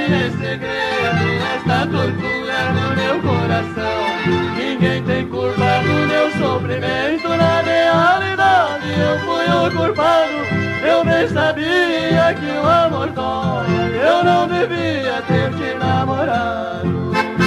é segredo, esta tortura no meu coração. Ninguém tem culpa do meu sofrimento, na realidade eu fui o culpado. Eu bem sabia que o amor dói, eu não devia ter te namorado.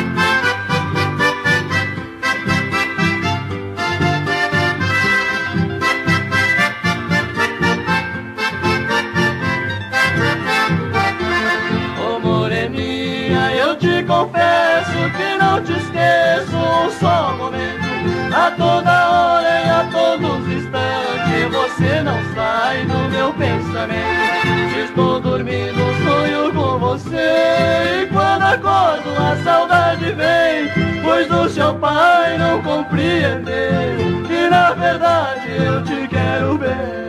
Ô moreninha, eu te confesso que não te esqueço um só momento. A toda hora e a todos os instantes você não sai do meu pensamento. Se estou dormindo, sonho com você, e quando acordo a saudade vem, pois o seu pai não compreendeu que na verdade eu te quero bem.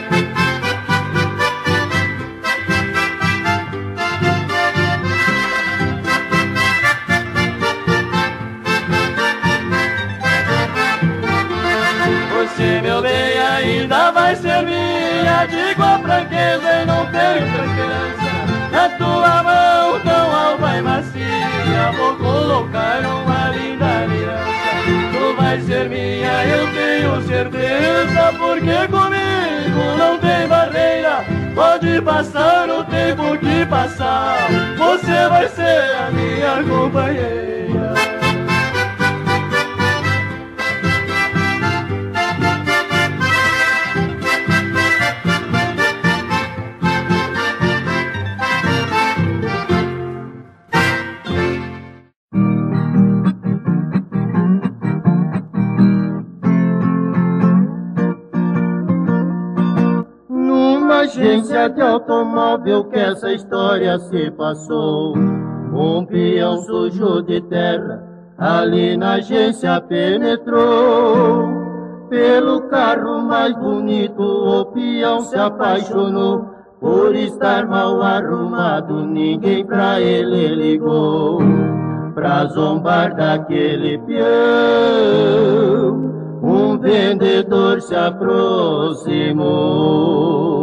Você, meu bem, ainda vai ser minha, digo a franqueza e não perco a esperança. Na tua mão tão alva e macia, vou colocar uma linda aliança. Tu vai ser minha, eu tenho certeza, porque comigo não tem barreira. Pode passar o tempo que passar, você vai ser a minha companheira. Agência de automóvel que essa história se passou. Um peão sujo de terra ali na agência penetrou. Pelo carro mais bonito o peão se apaixonou. Por estar mal arrumado ninguém pra ele ligou. Pra zombar daquele peão um vendedor se aproximou.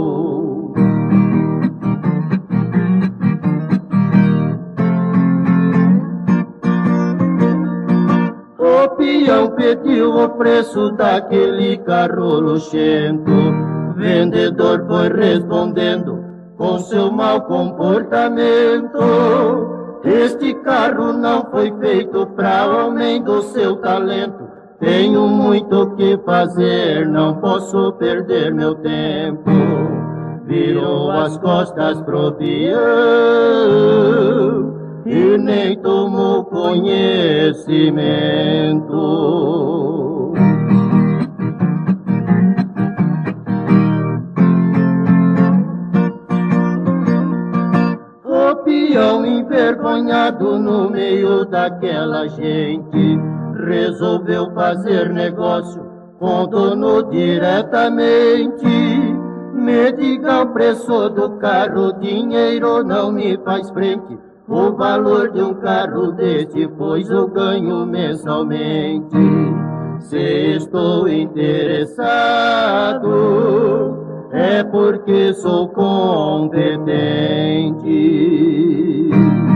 O peão pediu o preço daquele carro luxento. Vendedor foi respondendo com seu mau comportamento: este carro não foi feito para homem do seu talento. Tenho muito o que fazer, não posso perder meu tempo. Virou as costas pro peão e nem tomou conhecimento. O peão envergonhado no meio daquela gente resolveu fazer negócio com o dono diretamente. Me diga o preço do carro, dinheiro não me faz frente. O valor de um carro deste, pois eu ganho mensalmente. Se estou interessado, é porque sou competente.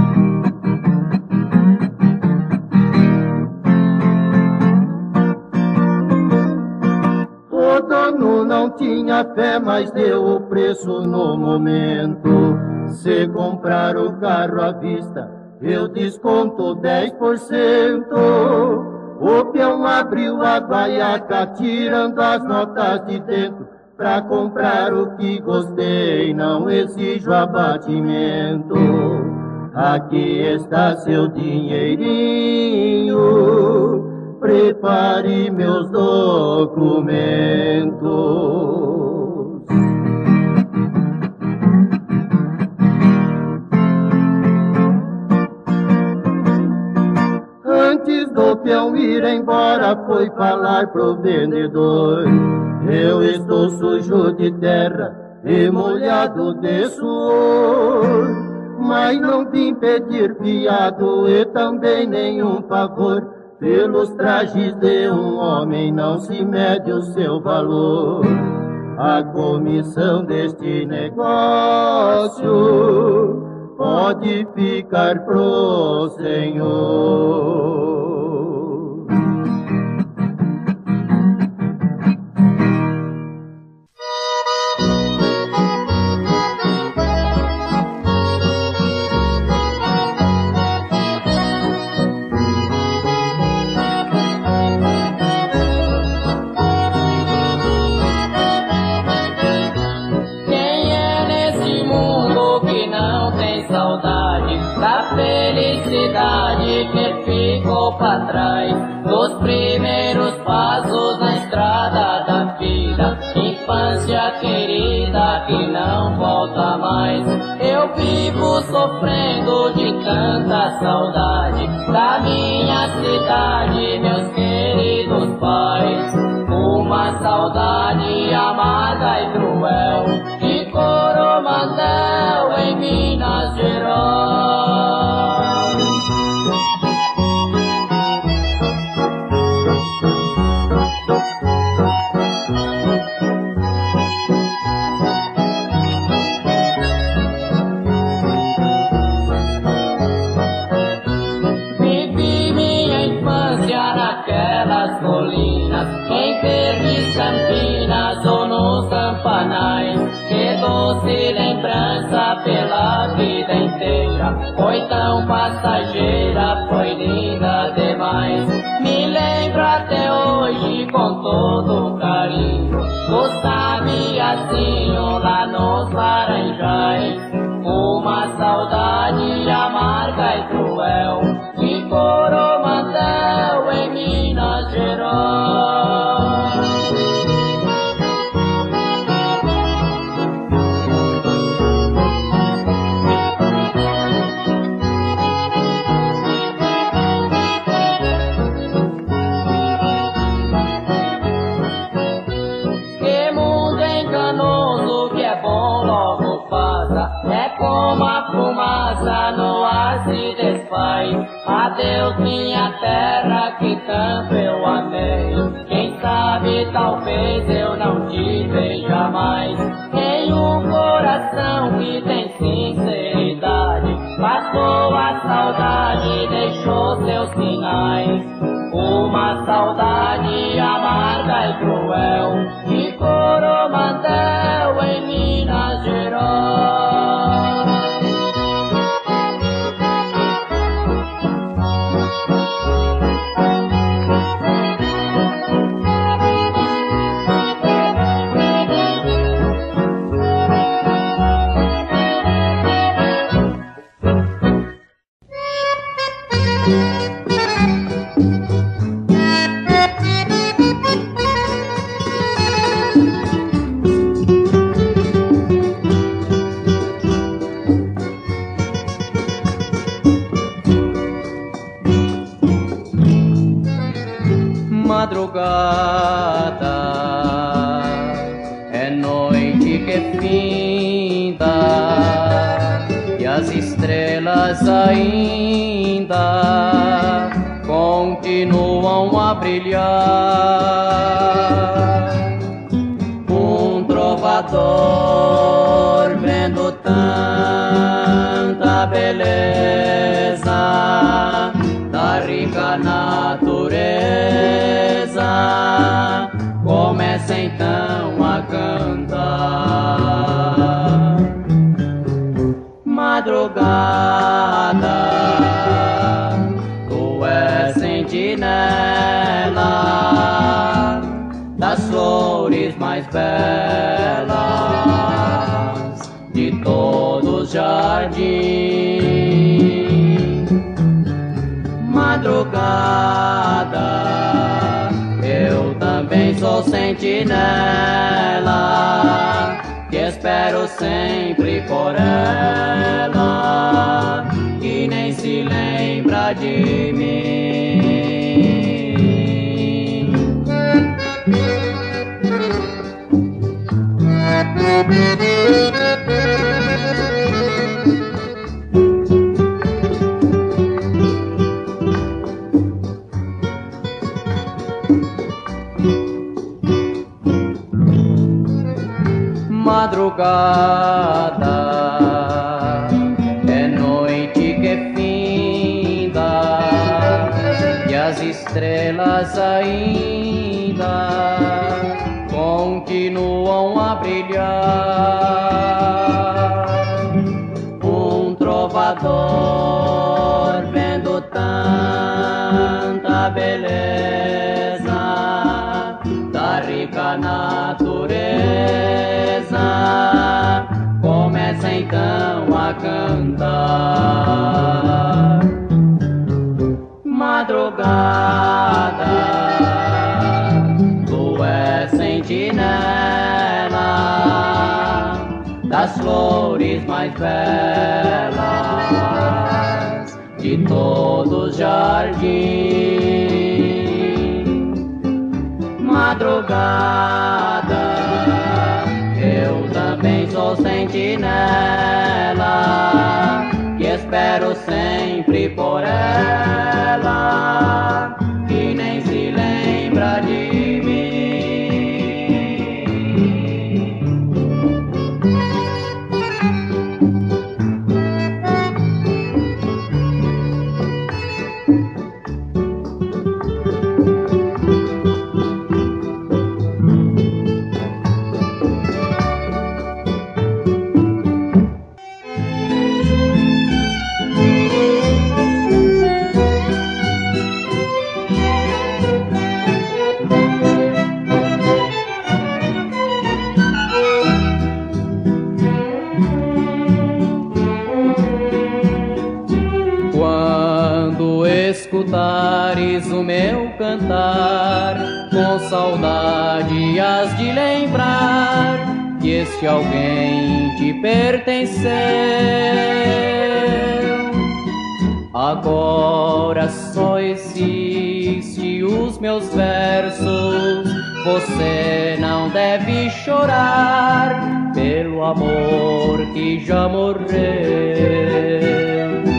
O dono não tinha fé, mas deu o preço no momento. Se comprar o carro à vista, eu desconto 10%. O peão abriu a guaiaca, tirando as notas de dentro. Pra comprar o que gostei, não exijo abatimento. Aqui está seu dinheirinho, prepare meus documentos. Antes do peão ir embora, foi falar pro vendedor: eu estou sujo de terra e molhado de suor, mas não vim pedir fiado e também nenhum favor. Pelos trajes de um homem não se mede o seu valor. A comissão deste negócio pode ficar pro Senhor. Felicidade que ficou pra trás dos primeiros passos na estrada da vida, infância querida que não volta mais. Eu vivo sofrendo de tanta saudade da minha cidade, meus queridos pais. Uma saudade amarga e cruel de Coromandel em Minas Gerais. Campinas ou nos Campanais, que doce lembrança pela vida inteira, foi tão passageira, foi linda demais. Me lembro até hoje com todo carinho do Sabiazinho lá nos Laranjais. Uma saudade amarga e cruel de Coromandel em Minas Gerais. No ar se desfaz. Adeus minha terra que tanto eu amei. Quem sabe talvez eu não te veja mais. Em um coração que tem sinceridade, passou a saudade, deixou seus sinais. Uma saudade amarga e cruel de Coromandel em Minas Gerais. Madrugada é noite que finda e as estrelas ainda continuam a brilhar. Um trovador vendo tanta beleza da rica natureza, começa então a cantar. Madrugada, tu és sentinela das flores mais belas de todos os jardins. Madrugada, eu também sou sentinela, que espero sempre por ela, que nem se lembra de mim. Madrugada é estrelas ainda continuam a brilhar. Um trovador vendo tanta beleza da rica natureza, começa então a cantar. Madrugada, tu és sentinela das flores mais belas de todo o jardim. Madrugada, eu também sou sentinela e espero sempre por ela, que nem se lembra de mim. Escutares o meu cantar, com saudade has de lembrar que este alguém te pertenceu. Agora só existe os meus versos, você não deve chorar pelo amor que já morreu.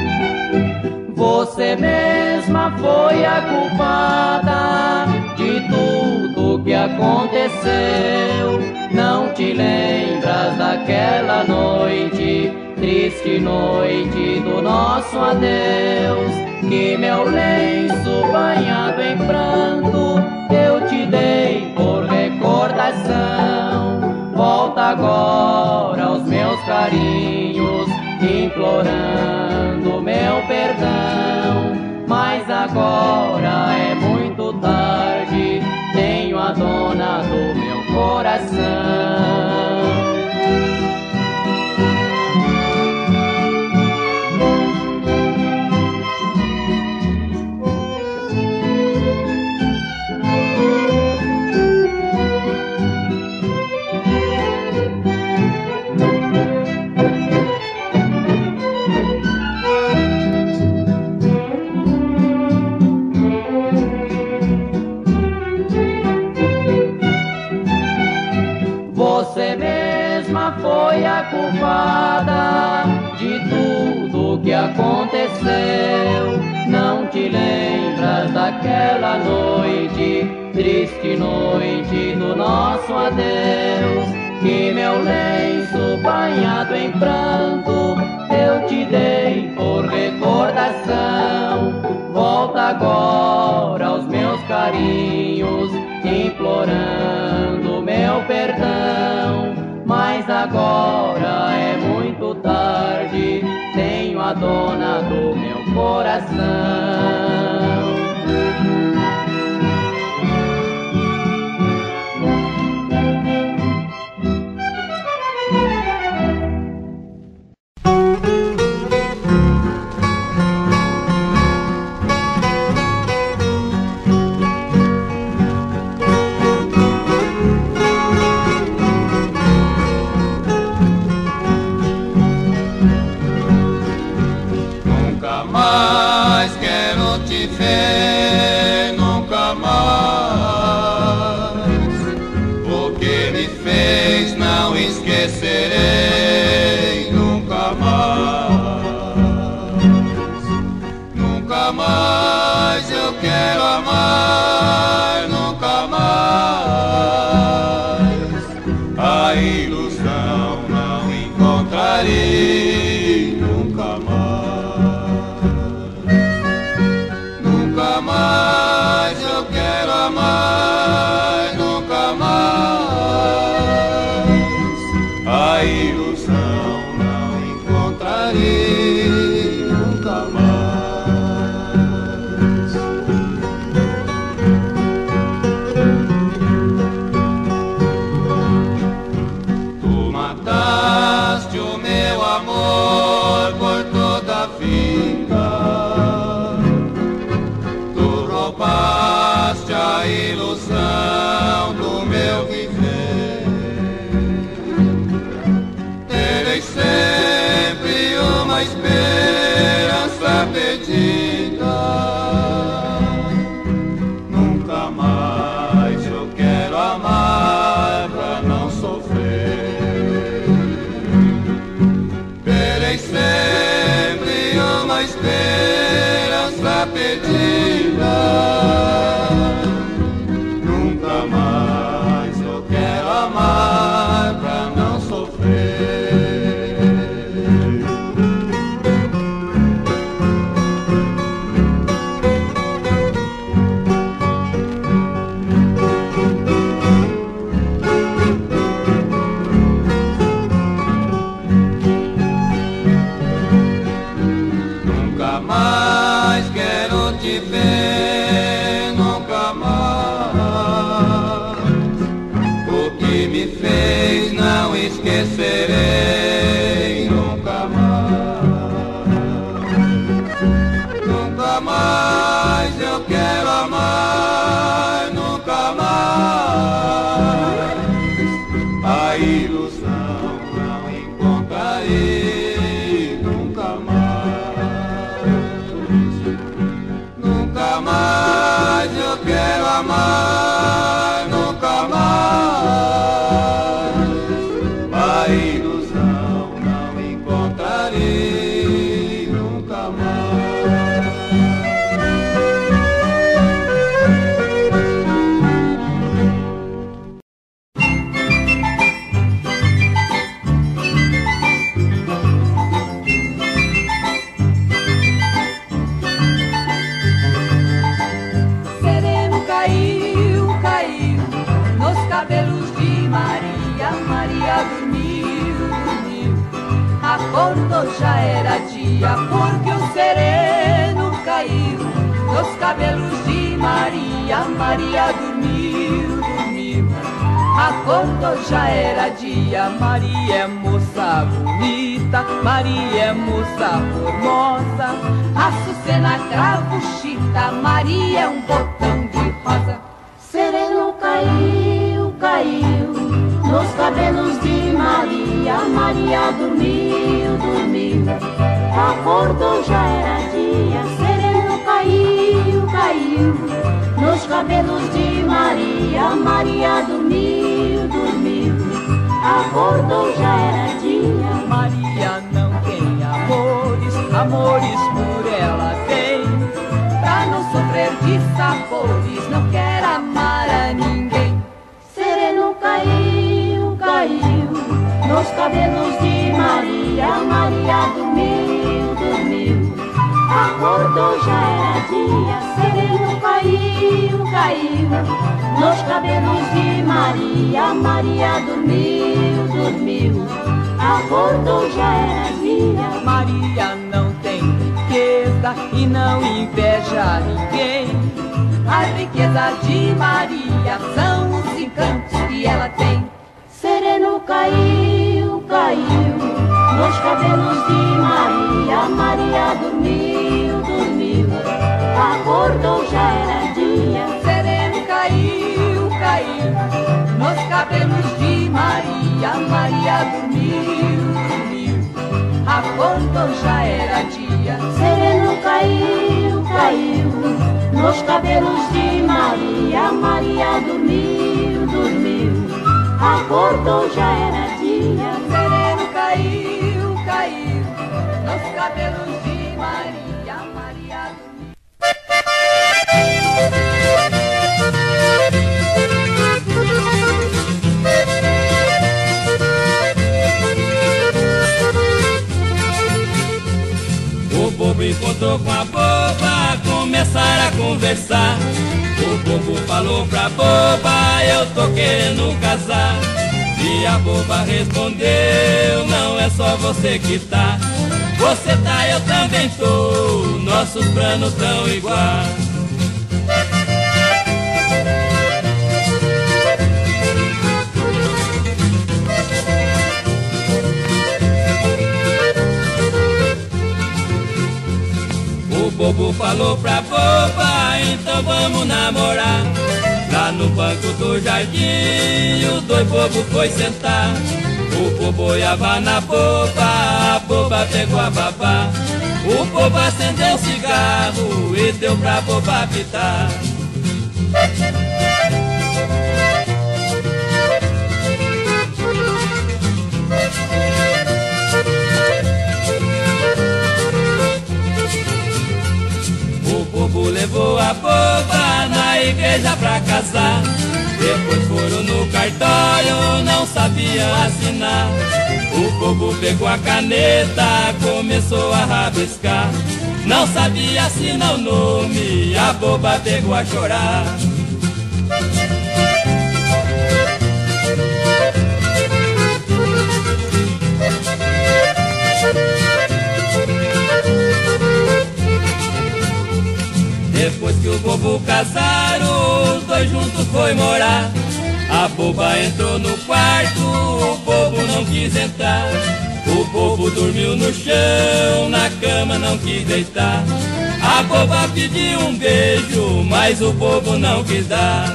Você mesma foi a culpada de tudo que aconteceu. Não te lembras daquela noite, triste noite do nosso adeus, que meu lenço banhado em pranto eu te dei por recordação. Volta agora aos meus carinhos, implorando meu perdão, mas agora é muito tarde, tenho a dona do meu coração. Você mesma foi a culpada de tudo que aconteceu. Não te lembras daquela noite, triste noite do nosso adeus, que meu lenço banhado em pranto eu te dei por recordação. Volta agora aos meus carinhos, implorando meu perdão, mas agora é muito tarde, tenho a dona do meu coração. Esquecerei nunca mais, nunca mais eu quero amar, nunca mais. A ilusão não encontrarei nunca mais, nunca mais uma esperança perdida. Nunca mais eu quero amar pra não sofrer. Terei sempre uma esperança perdida. Nunca mais eu quero amar pra não sofrer. Nunca mais quero te ver, nunca mais. O que me fez não esquecerei, nunca mais. Nunca mais eu quero amar, nunca mais. A ilusão não encontrarei, nunca mais. Nunca mais eu quero amar, nunca mais. A ilusão não encontrarei, nunca mais. Sereno caiu, caiu nos cabelos de Maria. Maria dormiu, dormiu, acordou, já era dia, porque o sereno caiu nos cabelos de Maria. Maria dormiu, dormiu, acordou, já era dia. Maria é moça bonita, Maria é moça formosa, açucena, cravo, chita, Maria é um botão de rosa. Sereno caiu, caiu nos cabelos de Maria. Maria dormiu, dormiu, acordou, já era dia. Sereno caiu, caiu nos cabelos de Maria. Maria dormiu, dormiu, acordou, já era dia. Maria não tem amores, amores por ela tem, pra não sofrer de sabores, não quer amar a ninguém. Sereno caiu, caiu nos cabelos de Maria. Maria dormiu, dormiu, acordou, já era dia. Sereno caiu, caiu nos cabelos de Maria. Maria dormiu, dormiu, acordou, já era dia. Maria não tem riqueza e não inveja ninguém. A riqueza de Maria são os encantos que ela tem. Sereno caiu, caiu nos cabelos de Maria. Maria dormiu, dormiu, acordou, já era dia. Sereno caiu, caiu nos cabelos de Maria. Maria dormiu, dormiu, acordou, já era dia. Sereno caiu, caiu nos cabelos de Maria. Maria dormiu, dormiu, acordou, já era dia. Sereno caiu, caiu nos cabelos de Maria. Maria dormiu. O bobo encontrou com a boba, começaram a conversar. O bobo falou pra boba, eu tô querendo casar. E a boba respondeu, não é só você que tá. Você tá, eu também tô, nossos planos tão iguais. O bobo falou pra boba, então vamos namorar. Lá no banco do jardim, os dois bobos foi sentar. O bobo olhava na boba, a boba boba pegou a babá. O povo acendeu o cigarro e deu pra boba pitar. O povo levou a boba na igreja pra casar. Depois foram no cartório, não sabiam assinar. O povo pegou a caneta, começou a rabiscar. Não sabia assinar o nome, a boba pegou a chorar. Depois que o povo casaram, os dois juntos foi morar. A boba entrou no quarto, o povo não quis entrar. O povo dormiu no chão, na cama não quis deitar. A boba pediu um beijo, mas o povo não quis dar.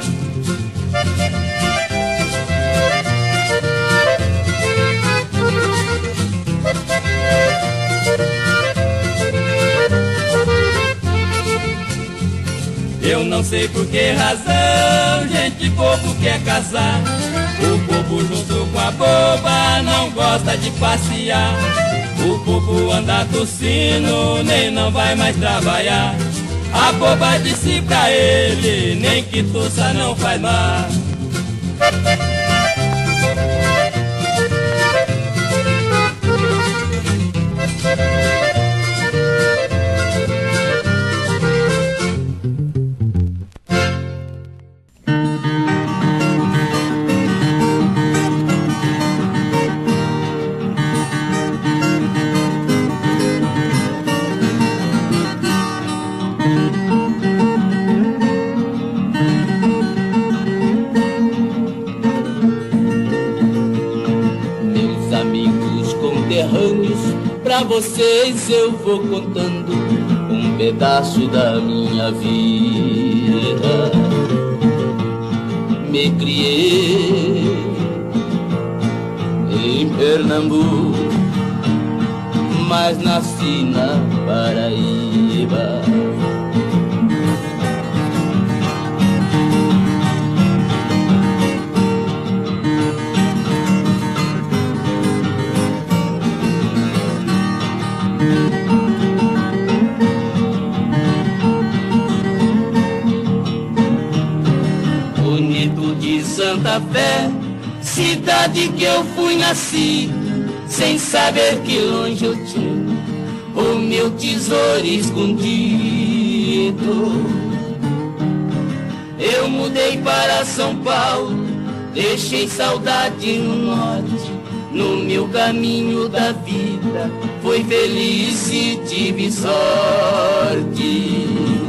Eu não sei por que razão, gente, povo quer casar. O povo junto com a boba não gosta de passear. O povo anda tossindo, nem não vai mais trabalhar. A boba disse pra ele, nem que tossa não faz mal. Pra vocês eu vou contando um pedaço da minha vida. Me criei em Pernambuco, mas nasci na Paraíba. Santa Fé, cidade que eu fui nascido, sem saber que longe eu tinha o meu tesouro escondido. Eu mudei para São Paulo, deixei saudade no norte. No meu caminho da vida, fui feliz e tive sorte.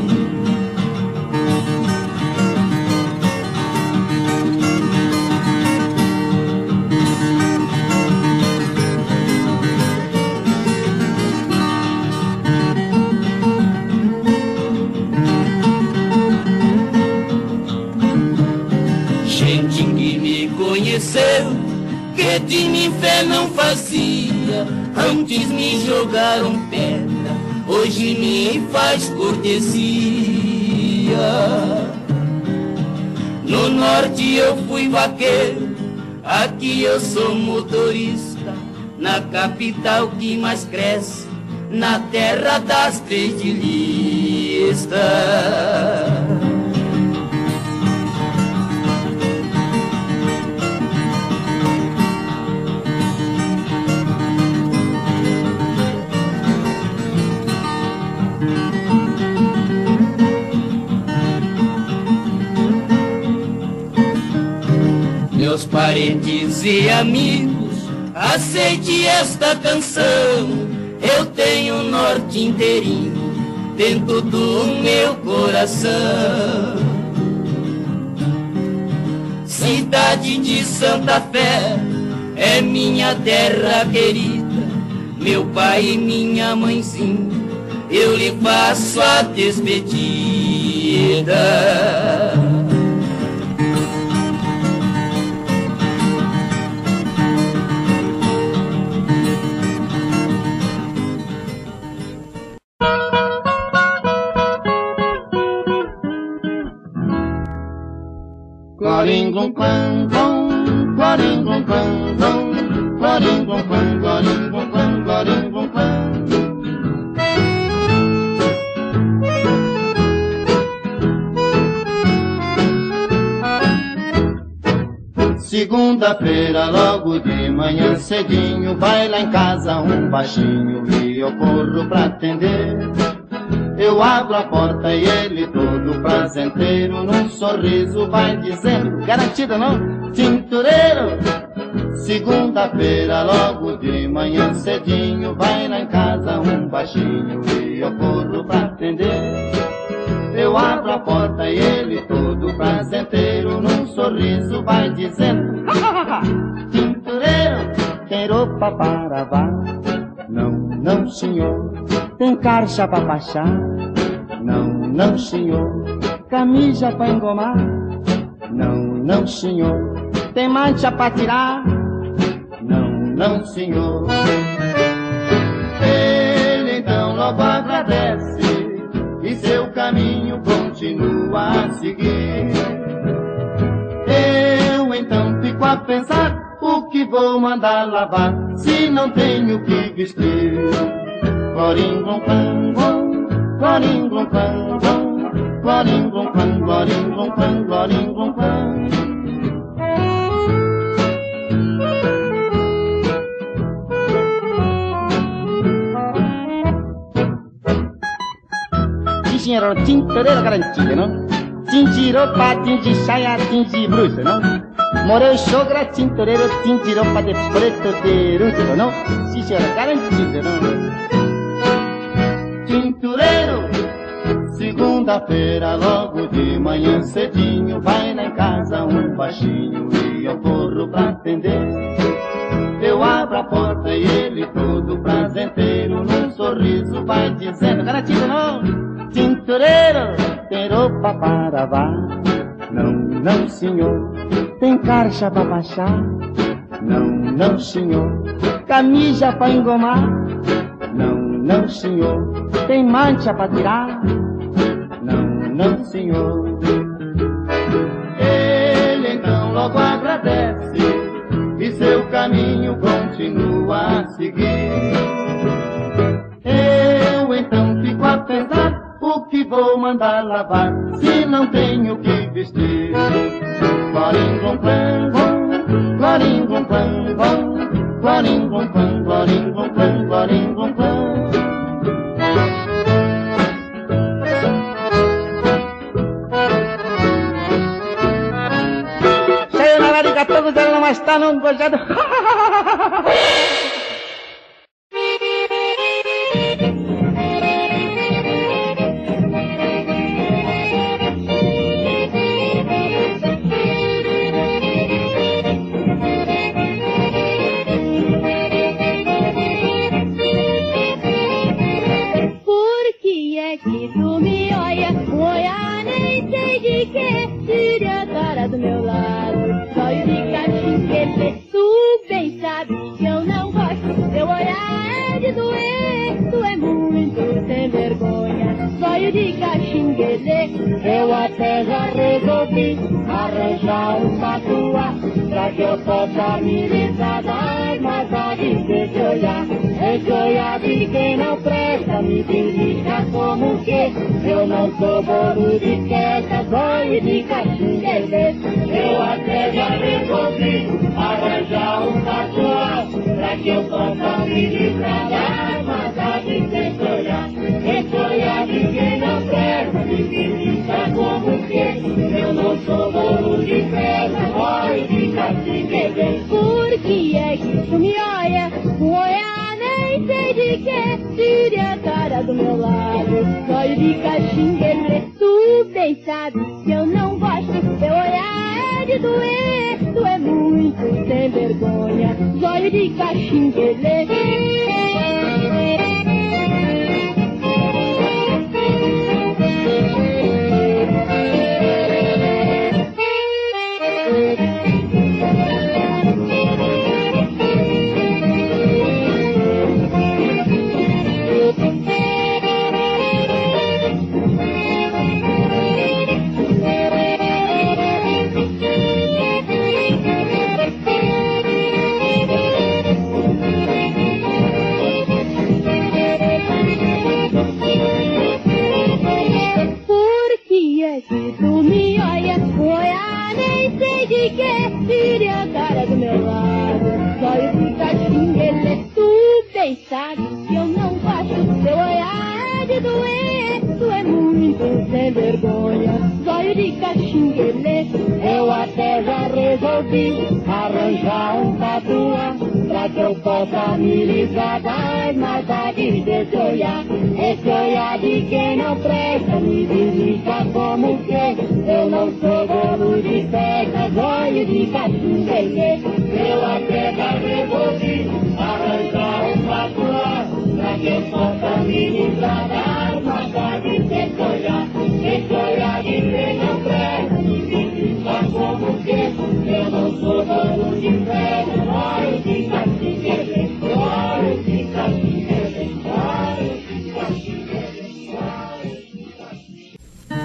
Que de mim fé não fazia, antes me jogaram pedra, hoje me faz cortesia. No norte eu fui vaqueiro, aqui eu sou motorista, na capital que mais cresce, na terra das três de lista. Meus parentes e amigos, aceite esta canção. Eu tenho o norte inteirinho dentro do meu coração. Cidade de Santa Fé é minha terra querida. Meu pai e minha mãezinha, eu lhe faço a despedida. glom glom, glorim glom glom glom, glorim glom glom, glorim glom glom, glorim glom glom. Segunda-feira, logo de manhã cedinho, vai lá em casa um baixinho e eu corro pra atender. Eu abro a porta e ele todo prazenteiro, num sorriso vai dizendo, garantido não, tintureiro. Segunda-feira, logo de manhã cedinho, vai lá em casa um baixinho e eu corro pra atender. Eu abro a porta e ele todo prazenteiro, num sorriso vai dizendo, tintureiro, tem roupa para lavar? Não, não senhor. Tem carcha pra baixar? Não, não senhor. Camisa pra engomar? Não, não senhor. Tem mancha pra tirar? Não, não senhor. Ele então logo agradece e seu caminho continua a seguir. Eu então fico a pensar o que vou mandar lavar se não tenho que vestir. Glorim glom glom glom, glorim glom glom glom, glorim glom glom, glorim glom glom, glorim glom glom. Senhor, tintureiro garantido, não? Tinge roupa, tinge saia, tinge blusa, não? Morei sogra, tintureiro, tinge roupa de preto de rústico, não? Sim, senhor, garantido, não? Tintureiro, segunda-feira, logo de manhã cedinho, vai lá em casa um baixinho e eu corro pra atender. Eu abro a porta e ele todo prazenteiro, num sorriso vai dizendo, garantido, não? Tintureiro, tem roupa para lavar? Não, não senhor. Tem carcha pra baixar? Não, não senhor. Camisa pra engomar? Não, não senhor. Tem mancha pra tirar? Não, não senhor. Ele então logo agradece e seu caminho continua a seguir. Eu então fico a pensar o que vou mandar lavar se não tenho que vestir. Glorim glom glom glom, glorim glom glom glom, glorim glom glom, glorim glom glom, glorim glom glom. Saiu na lariga todo dela, mas tá num gojado. Do meu lado, zóio de cachimbo, tu bem sabe que eu não gosto. Teu olhar é de doer, tu é muito sem vergonha. Zóio de caxinguelê, eu até já resolvi arranjar um patuá pra que eu possa me livrar das maldades desse olhar. Esse olhar de quem não presta me belisca como que eu não sou bobo de festa. Zóio de caxinguelê, eu até já resolvi arranjar um patuá pra que eu possa me livrar das maldades desse olhar. Esse olhar de quem não presta me belisca como que eu não sou bobo de festa. Zóio de caxinguelê, por que é que tu me olha com olhar nem sei de que? Tire a cara do meu lado, zóio de caxinguelê, tu bem sabe que eu não gosto. Teu olhar é de doer, tu é muito sem vergonha. Zóio de caxinguelê. sabe que eu não gosto. Seu olhar é de doer, tu é muito sem vergonha. Zóio de caxinguelê, eu até já resolvi arranjar um tatuá pra que eu possa me livrar das maldades desse olhar. Esse olhar de quem não presta, me desliga como que eu não sou bolo de festa, zóio de caxinguelê. Eu até já resolvi arranjar um tatuá pra que eu possa me livrar das maldades desse olhar. Esse olhar de quem não presta, me desliga como que eu não sou bolo de festa, zóio de caxinguelê, zóio de caxinguelê, zóio de caxinguelê, zóio de caxinguelê.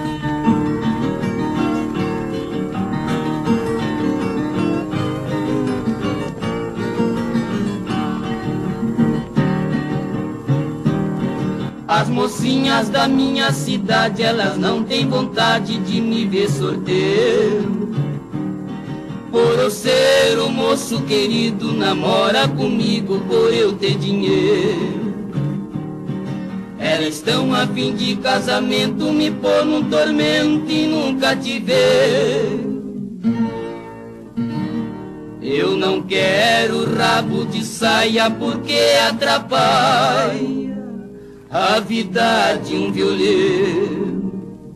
As mocinhas da minha cidade, elas não têm vontade de me ver sorteiro. Por eu ser um moço querido, namora comigo por eu ter dinheiro. Elas estão a fim de casamento, me pôr num tormento e nunca te ver. Eu não quero rabo de saia porque atrapalha a vida de um violeiro.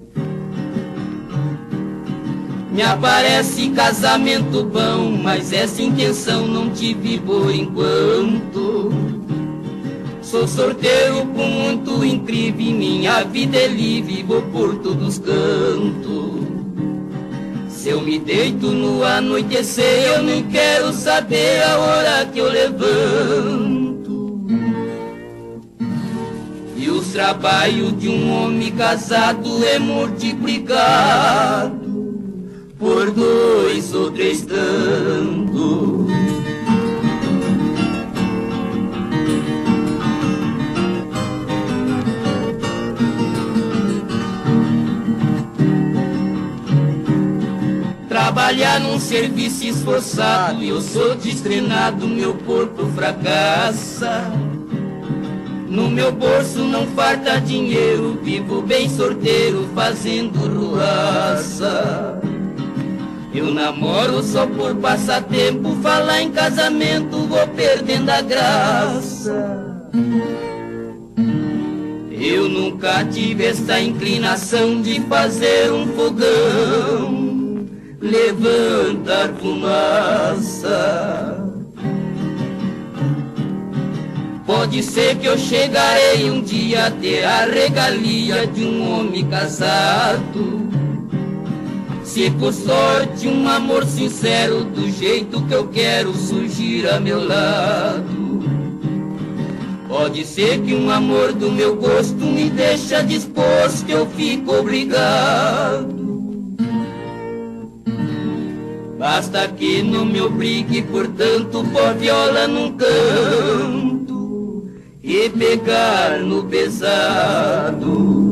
Me aparece casamento bom, mas essa intenção não tive por enquanto. Sou sorteiro com muito incrível, minha vida é livre, vou por todos os cantos. Se eu me deito no anoitecer, eu nem quero saber a hora que eu levanto. E os trabalhos de um homem casado é multiplicado por 2 ou 3 tantos. Trabalhar num serviço esforçado e eu sou destreinado, meu corpo fracassa. No meu bolso não falta dinheiro, vivo bem sorteiro fazendo ruaça. Eu namoro só por passatempo, falar em casamento vou perdendo a graça. Eu nunca tive essa inclinação de fazer um fogão, levantar fumaça. Pode ser que eu chegarei um dia a ter a regalia de um homem casado. Se por sorte um amor sincero do jeito que eu quero surgir a meu lado. Pode ser que um amor do meu gosto me deixa disposto, eu fico obrigado. Basta que não me obrigue, portanto, pôr viola num canto e pegar no pesado.